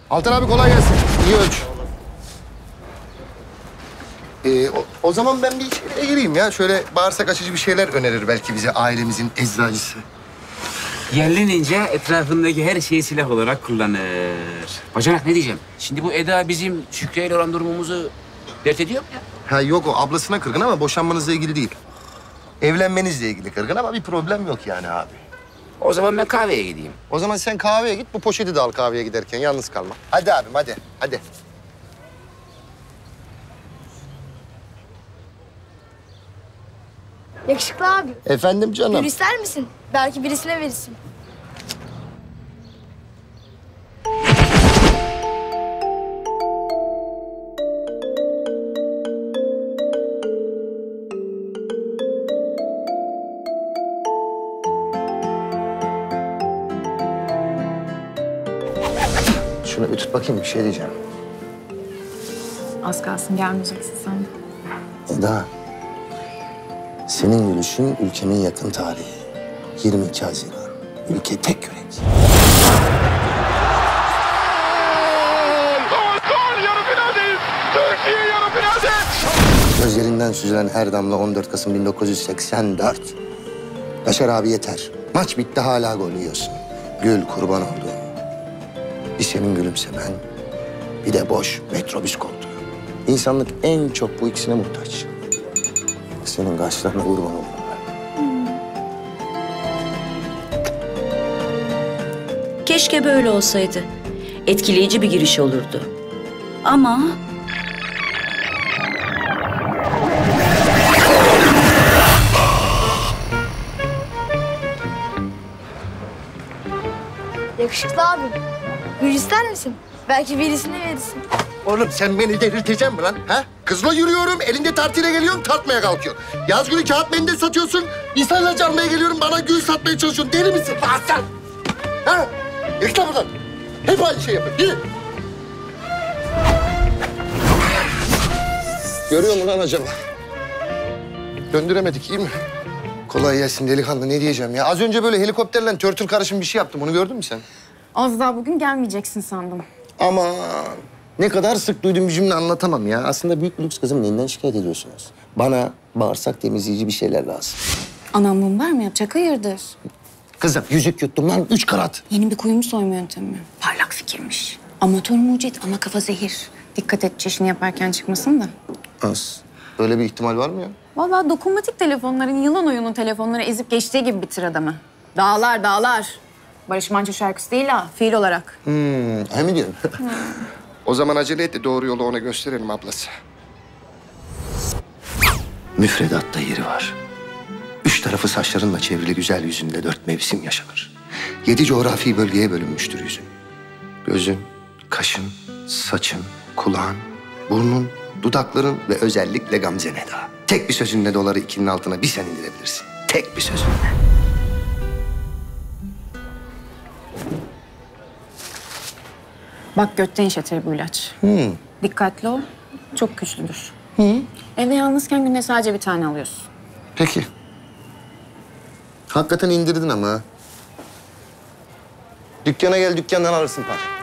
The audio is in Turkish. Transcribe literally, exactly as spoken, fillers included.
Altan abi kolay gelsin. İyi ölç. Ee, o, o zaman ben bir şeye gireyim ya. Şöyle bağırsak açıcı bir şeyler önerir belki bize ailemizin eczacısı. Yerli ninja etrafındaki her şeyi silah olarak kullanır. Bacanak ne diyeceğim? Şimdi bu Eda bizim Şükrü ile olan durumumuzu dert ediyor mu ya? Ha yok, o ablasına kırgın ama boşanmanızla ilgili değil. Evlenmenizle ilgili kırgın ama bir problem yok yani abi. O zaman ben kahveye gideyim. O zaman sen kahveye git, bu poşeti de al kahveye giderken. Yalnız kalma. Hadi abim, hadi. Hadi. Yakışıklı abi. Efendim canım. Gül ister misin? Belki birisine verirsin. Şunu bir tut bakayım, bir şey diyeceğim. Az kalsın gelmeyeceksin sen. Eda, senin gülüşün ülkemin yakın tarihi. yirmi iki Haziran. Ülke tek yürek. Gol, gol! Yarı finaldeyiz! Türkiye yarı finalde! Gözlerinden süzülen her damla on dört Kasım bin dokuz yüz seksen dört. Yaşar abi yeter. Maç bitti, hala gol yiyorsun. Gül, kurban olduğum. Bir senin gülümsemen, bir de boş metrobüs koltuğu. İnsanlık en çok bu ikisine muhtaç. Senin kaşlarına kurban olurum ben. Keşke böyle olsaydı. Etkileyici bir giriş olurdu. Ama... Yakışıklı abi. Gül ister misin? Belki birisine verirsin. Oğlum sen beni delirteceksin mi lan? Ha? Kızla yürüyorum, elinde tartıyla geliyorum, tartmaya kalkıyor. Yaz günü kağıt mendil satıyorsun, insanla çalmaya geliyorum, bana gül satmaya çalışıyorsun. Deli misin? Lan sen! Ha? Yıkla buradan. Hep aynı şey yapın. Yürü. Görüyor mu lan acaba? Döndüremedik, iyi mi? Kolay gelsin delikanlı, ne diyeceğim ya? Az önce böyle helikopterle törtür karışım bir şey yaptım, onu gördün mü sen? Az daha bugün gelmeyeceksin sandım. Ama ne kadar sık duyduğum bir cümle anlatamam ya. Aslında büyük bir lüks kızım, neyinden şikayet ediyorsunuz? Bana bağırsak temizleyici bir şeyler lazım. Anam mumbar mı yapacak? Hayırdır? Kızım yüzük yuttum lan, üç karat. Yeni bir kuyumu soyma yöntemi mi? Parlak fikirmiş. Amatör mucit ama kafa zehir. Dikkat et çeşini yaparken çıkmasın da. Az. Böyle bir ihtimal var mı ya? Vallahi dokunmatik telefonların yılan oyunu telefonları ezip geçtiği gibi bitir adamı. Dağlar dağlar. Barış Manço şarkısı değil ha, fiil olarak. Hmm, he mi diyorsun? Hmm. O zaman acele et de doğru yolu ona gösterelim ablası. Müfredatta yeri var. Üç tarafı saçlarınla çevrili güzel yüzünde dört mevsim yaşanır. Yedi coğrafi bölgeye bölünmüştür yüzün. Gözün, kaşın, saçın, kulağın, burnun, dudakların ve özellikle gamzen Eda. Tek bir sözünle doları ikinin altına bir sen indirebilirsin. Tek bir sözünle. Bak götten işletir bu ilaç. Hmm. Dikkatli ol, çok güçlüdür. Hı. Evde yalnızken günde sadece bir tane alıyorsun. Peki. Hakikaten indirdin ama. Dükkana gel, dükkandan alırsın para.